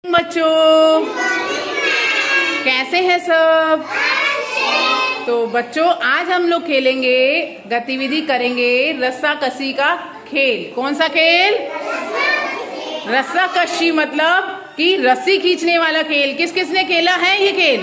बच्चों कैसे हैं सब। तो बच्चों आज हम लोग खेलेंगे, गतिविधि करेंगे रस्साकशी का खेल। कौन सा खेल? रस्साकशी मतलब कि रस्सी खींचने वाला खेल। किस किस ने खेला है ये खेल?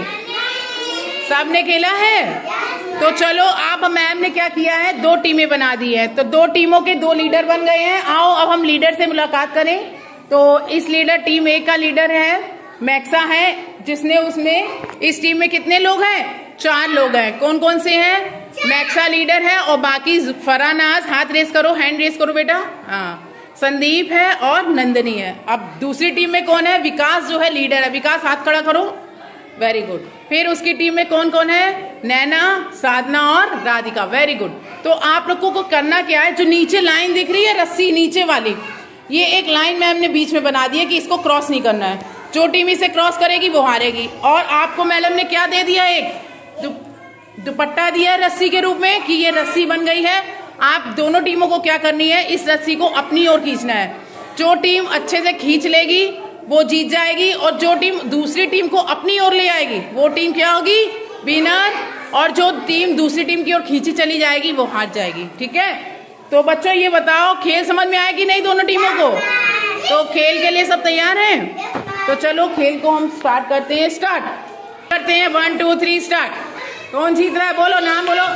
सब ने खेला है। तो चलो आप मैम ने क्या किया है, दो टीमें बना दी है। तो दो टीमों के दो लीडर बन गए हैं। आओ अब हम लीडर से मुलाकात करें। तो इस लीडर टीम ए का लीडर है मैक्सा है, जिसने उसमें इस टीम में कितने लोग हैं? 4 लोग हैं। कौन कौन से हैं? मैक्सा लीडर है और बाकी फरानाज, हाथ रेस करो, हैंड रेस करो बेटा। हाँ, संदीप है और नंदनी है। अब दूसरी टीम में कौन है? विकास जो है लीडर है। विकास हाथ खड़ा करो, वेरी गुड। फिर उसकी टीम में कौन कौन है? नैना, साधना और राधिका, वेरी गुड। तो आप लोगों को करना क्या है, जो नीचे लाइन दिख रही है रस्सी नीचे वाली, ये एक लाइन मैम ने बीच में बना दी है कि इसको क्रॉस नहीं करना है। जो टीम इसे क्रॉस करेगी वो हारेगी। और आपको मैडम ने क्या दे दिया, एक दुपट्टा दिया है रस्सी के रूप में कि ये रस्सी बन गई है। आप दोनों टीमों को क्या करनी है, इस रस्सी को अपनी ओर खींचना है। जो टीम अच्छे से खींच लेगी वो जीत जाएगी, और जो टीम दूसरी टीम को अपनी ओर ले आएगी वो टीम क्या होगी? विनर। और जो टीम दूसरी टीम की ओर खींची चली जाएगी वो हार जाएगी। ठीक है। तो बच्चों ये बताओ, खेल समझ में आया कि नहीं दोनों टीमों को? तो खेल के लिए सब तैयार हैं? तो चलो खेल को हम स्टार्ट करते हैं। 1 2 3 स्टार्ट। कौन जीत रहा है? बोलो, नाम बोलो।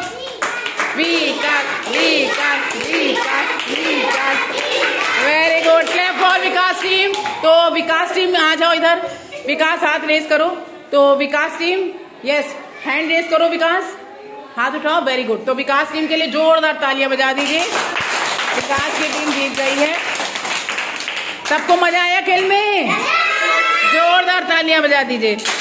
Vikas, Vikas, Vikas, Vikas, very good. Clap for Vikas team. तो विकास टीम आ जाओ इधर। विकास हाथ रेस करो। तो Vikas team, yes, hand raise करो। विकास हाथ उठाओ, वेरी गुड। तो विकास टीम के लिए जोरदार तालियां बजा दीजिए। विकास की टीम जीत गई है। सबको मजा आया खेल में? जोरदार तालियां बजा दीजिए।